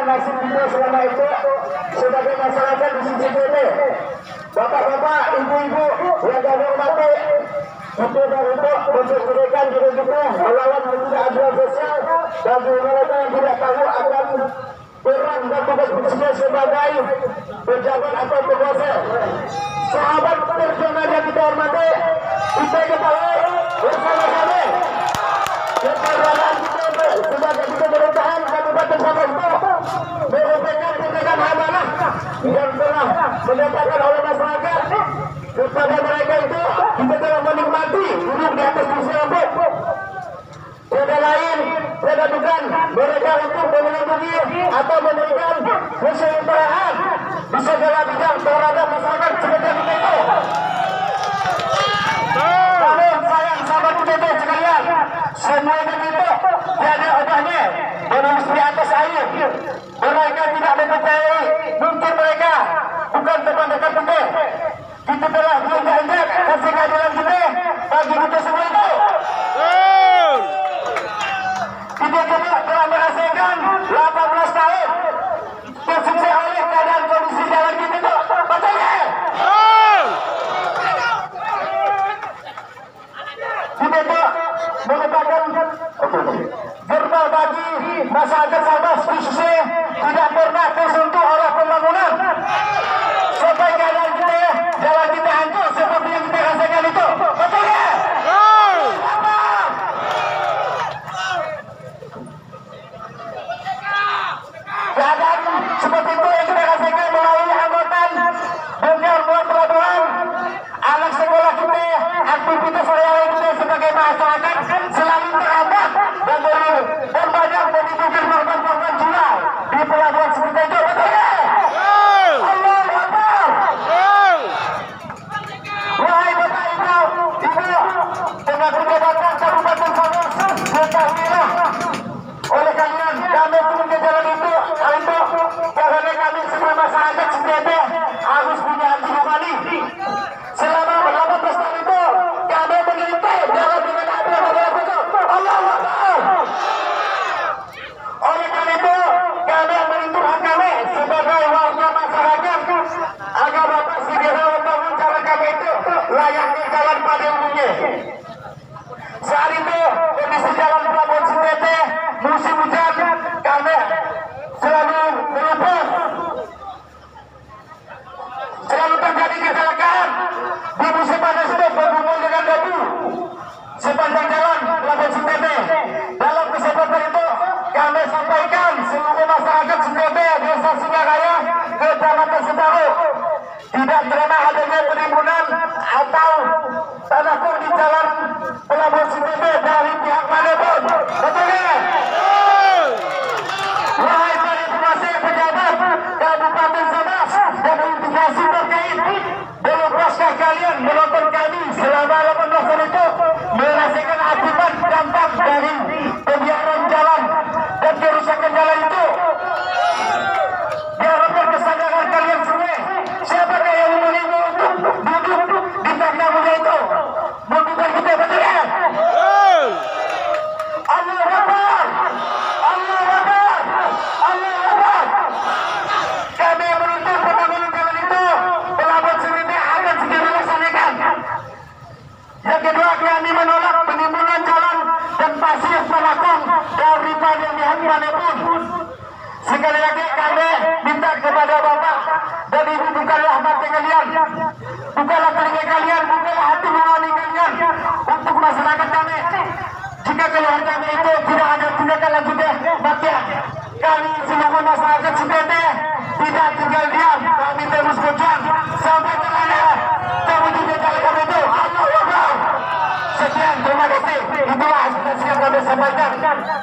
nasib kita selama itu sebagai masyarakat di sisi ini. Bapak-bapak, ibu-ibu yang kami hormati, untuk memberikan kita melawan ketidakadilan sosial bagi mereka yang tidak tahu akan peran dan tugas fungsinya sebagai pejabat atau penguasa. Sahabat perjuangan yang kita hormati, kita ketahui bersama-sama keperluan kita sebagai pemerintahan Kabupaten Samarinda merupakan tindakan amanah yang telah menyatakan oleh masyarakat kepada mereka itu kita telah menikmati duduk di atas kursi rambut. Tiada lain, tiada bukan mereka untuk melindungi atau memberikan kesejahteraan di segala bidang terhadap masyarakat seperti itu. Namun sayang sahabat UTT sekalian, semuanya itu tiada obahnya menulis di atas air. Mereka tidak mempercayai, mungkin mereka bukan teman dekat kita. Kita telah diinjak kasih keadilan kita bagi kita semua itu. Kita telah merasakan 18 tahun tersiksa oleh keadaan kondisi jalan kita itu. Betul ya? Kita merupakan gerbang bagi masyarakat Sabah khususnya tidak pernah tersentuh oleh pembangunan. Sampai keadaan kita, jalan kita hancur seperti yang kita rasakan itu. Betul ya? Keadaan seperti itu yang kita rasakan melalui anggotan bongkar muat pelabuhan, anak sekolah kita, aktivitas sehari-hari kita sebagai masyarakat selalu terhambat dan banyak menimbulkan korban-korban jiwa di pelabuhan seperti itu. Betul ya? Allahu Akbar. Wahai Bapak Ibu, tenaga jabatan Kabupaten Sabah, ketahuilah oleh kalian kami turun ke jalan itu karena kami semua masyarakat sebenarnya harus punya hati nurani. Selama 18 tahun itu kami mengintai jalan dengan api yang berlaku. Allahu Akbar. Oleh karena itu kami menuntut hak kami sebagai warga masyarakat agar Bapak segera membangun jalan kami itu layaknya jalan pada umumnya. Saat itu kondisi jalan pelabuhan Sintete musim hujan kami selalu berubah, selalu terjadi kecelakaan di musim panas itu bergumul dengan debu sepanjang jalan pelabuhan Sintete. Dalam kesempatan itu kami sampaikan seluruh masyarakat Sintete desa Singaraya Kecamatan Sebaru tidak terima adanya penimbunan atau tanah kur di jalan pelabuhan Sintete dari pihak manapun. Betul ya? Wahai para penguasa pejabat Kabupaten Sabah dan integrasi terkait, demokraskah kalian menonton kami selama 18 tahun itu merasakan akibat dampak dari pembiaran jalan dan kerusakan jalan itu? Diharapkan kesadaran kalian semua. Siapakah yang mengimbau untuk duduk di belakang mulia itu? Membuat kita betul ya? Allahu Akbar. Allahu Akbar. Allahu Akbar. Kami menuntut pembangunan jalan itu pelabuhan Sintete akan segera dilaksanakan. Yang kedua, kami menolak penimbunan jalan dan pasir pelakon daripada pihak manapun. Sekali lagi kami minta kepada Bapak dan Ibu, bukalah mata kalian, bukalah telinga kalian, bukalah hati nurani kalian untuk masyarakat kami. Jika keluhan kami itu tidak ada tindakan lanjutnya, maka kami seluruh masyarakat Sintete tidak tinggal diam. Kami terus berjuang sampai terlana terwujud jalan kami itu. Allahu Akbar. Sekian, terima kasih. Itulah aspirasi yang kami sampaikan.